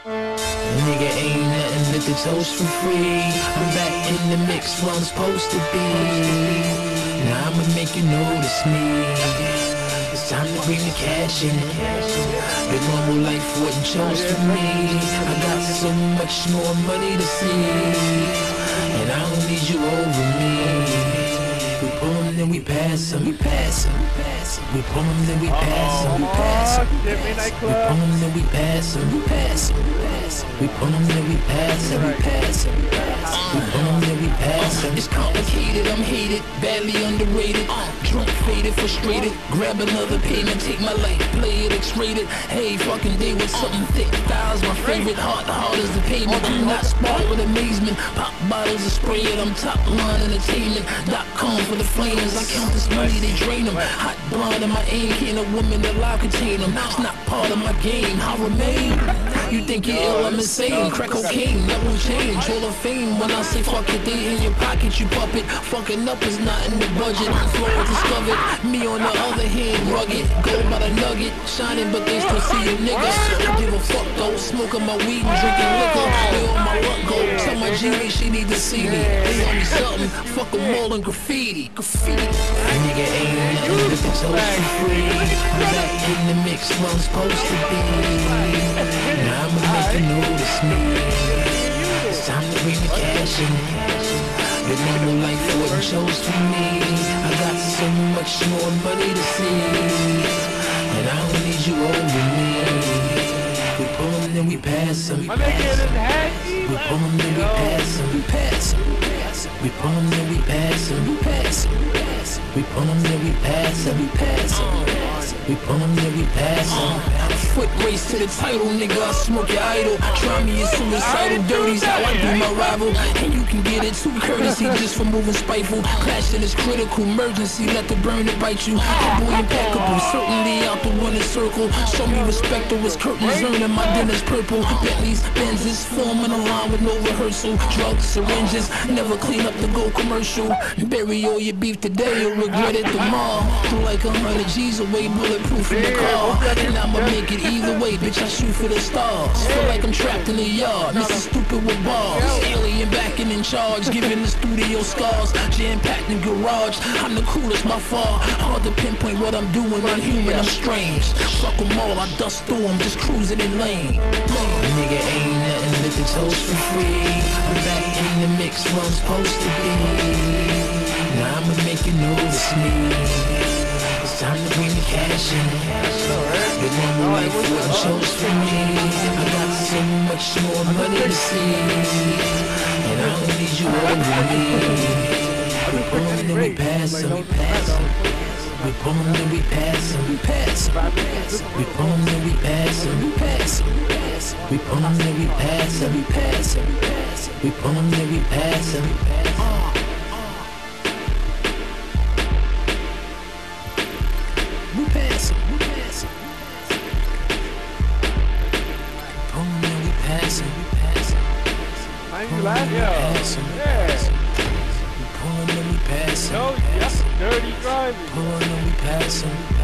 Nigga ain't nothing but the toast for free. I'm back in the mix where I'm supposed to be. Now I'ma make you notice me. It's time to bring the cash in. The normal life wasn't chose for me. I got so much more money to see, and I don't need you over me. We pull them, then we pass them. We pass them. We pull them, then we pass them. We pass them. We pull them, then we pass them. We pass them. We pull them, then we pass them. We pass them. We pull them, then we pass them. It's complicated, I'm hated, badly underrated. Drunk, faded, frustrated. Grab another payment, take my life, play it X-rated. Hey, fucking day with something thick. Styles my favorite. Hard as the pavement. Do not spark with amazement. Pop bottles of spray it. I'm top line entertainment.com for the flames. I count this money, they drain them. Hot blonde in my aim, can't a woman alive contain them. It's not part of my game, I remain. You think you're ill, I'm insane. Crack cocaine, that won't change. Hall of Fame, when I say fuck it, they in your pocket, you puppet. Fucking up is not in the budget. Flow discovered, me on the other hand, rugged. Go by the nugget, shining, but they still see a nigga. Don't give a fuck though, smoking my weed and drinking liquor. They on my luck go, tell my Genie she need to see me. They owe me something, fuck them all in graffiti. Nigga ain't nothing but the toast for free. I'm back in the mix where I'm supposed to be. Now I'ma make you notice me. It's time to bring the cash in. The normal life wasn't chose for me. I got so much more money to see, and I don't need you over me. We pull them, then we pass them. We pull them, then we pass them. We pass them. We pull them, then we pass them. We pass them. We pull them, then we pass them. We pass them. We pull them, then we pass them. Foot race to the title, nigga. I smoke your idol. Try me as suicidal. Dirty's how I do my rival. And you can get it too courtesy just for moving spiteful. Clashing is critical. Emergency, let the burner bite you. The boy impeccable. Certainly out the winner's circle. Show me respect or it's curtains earning my dinner's purple. Bentleys, Benzes, forming a line with no rehearsal. Drugs, syringes, never clean up the gold commercial. Bury all your beef today or regret it tomorrow. Throw like 100 G's away, bulletproof in the car. And I'ma make it either way, bitch, I shoot for the stars. Feel like I'm trapped in the yard, Mr. Stupid with bars. Alien back and in charge, giving the studio scars. Jam-packed in garage, I'm the coolest by far. Hard to pinpoint what I'm doing, unhuman, I'm strange. Fuck them all, I dust through them, just cruising in lane. Nigga ain't nothing but the toast for free. I'm back in the mix where I'm supposed to be. Now I'ma make you notice me. It's time to bring the cash in. The normal life wasn't chose for me. I got so much more money to see, and I don't need you over me. We pull them, then we pass them. We pass them. We pull them, then we pass them. We pass them. We pull them, then we pass them. We pass them. We pull them, then we pass them. We pass them. We pull them, then we pass them. We pass them. We pass them. Pull them, then we pass them. We pass them. You laugh? Yeah. We pull them, then we pass them. No, dirty driving. Pull them, then we pass them.